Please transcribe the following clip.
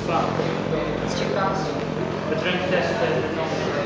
Let's check it out. The drink test is on.